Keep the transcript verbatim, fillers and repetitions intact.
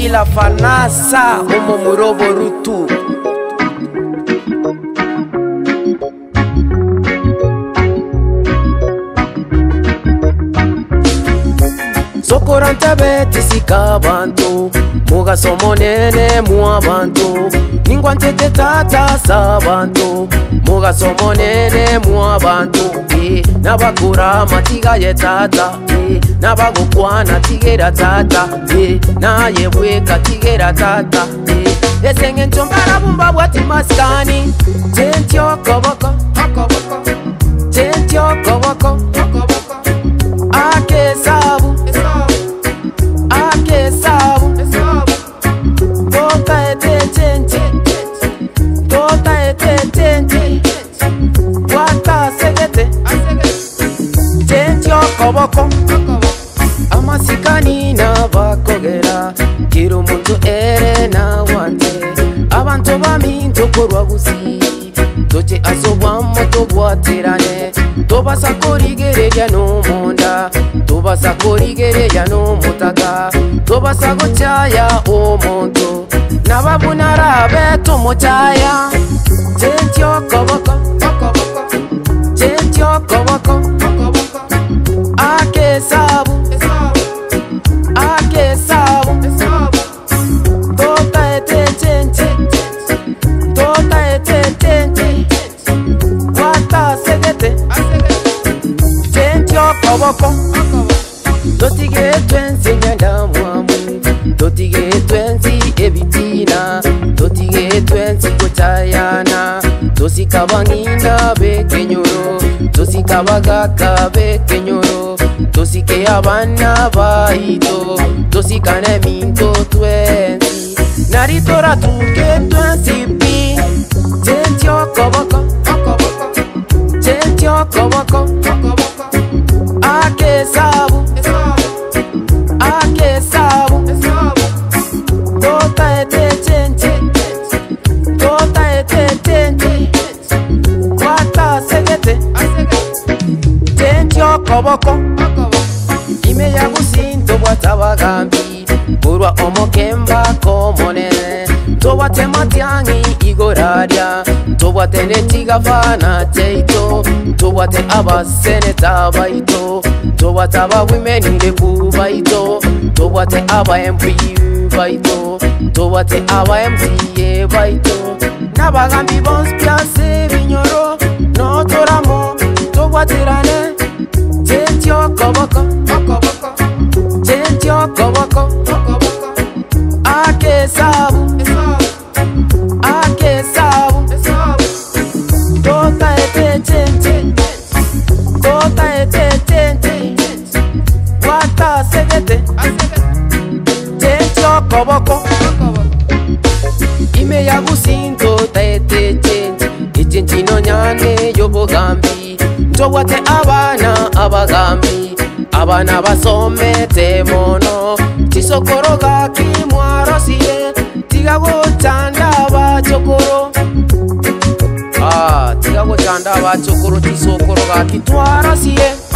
wakila fanasa omo murobo rutu. Sokorante beti sika abanto, muga somonene mu abanto. Ningwante te tata sa abanto, muga somonene mu abanto. Eh, nabakura matiga ye tata, eh, nabagokwana tigera tata, eh, na yebweka tigera tata, eh. Esenge nchombara bumba bwati maskani, tentyo koboko, koboko, tentyo koboko, koboko, ake sabu. Koboko amasikani na bakogera kiro muntu ere na wante abantu baminto korwa gusi toche asobwa moto bwaterane tobasa korigereja no monda tobasa korigereja no mutaka tobasa gochaya o monto nababunara beto mochaya tentyo koboko koboko tentyo koboko ake sabu ake sabu tota ete tente tota ete tente wata segete tentyo koboko totige twensi nyanda mwamu totige twensi ebitina totige twensi kochayana tosikabangina bekenyoro tosikabagaka bekenyoro tosike abana baito tosikane minto twensi naritora tuke twensi pi tentyo koboko tentyo koboko ake sabu ake sabu tota ete tente tota ete tente wata segete tentyo koboko ime ya gusinto bwatabagambi burwa omokemba komonene tobate matyangi igoraria tobate netigafana teito tobate abaseneta baito tobate abawimenire kubaito tobate aba M P baito tobate aba M C A baito nabagambi bonspiase binyoro no toramo tobatirane tentyo koboko koboko tentyo koboko koboko ake sabu ake sabu tota ete tente tota ete tente wata segete tentyo koboko ime ya gusinto ta ete tente ichinchino nyane yobogambi tobate abana abagambi abana basomete mono tisokoroga kimwarosiye tigago chanda bachokoro ah tigago chanda bachokoro tisokoroga kitwarosiye